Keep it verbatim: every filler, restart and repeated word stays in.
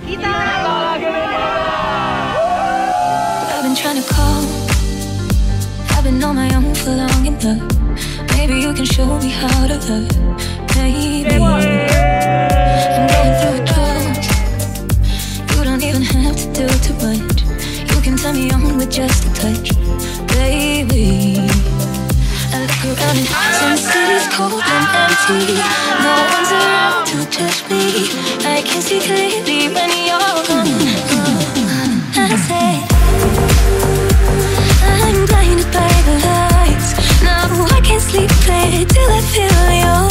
I've been trying to call, I've been on my own for long enough. Maybe you can show me how to love. Maybe I'm going through a drought. You don't even have to do too much. You can turn me on with just a touch, baby. I look around and some cities cold and empty. No one's around to judge me. I can see clearly when you're gone. I say I'm blinded by the lights. Now I can't sleep late till I feel your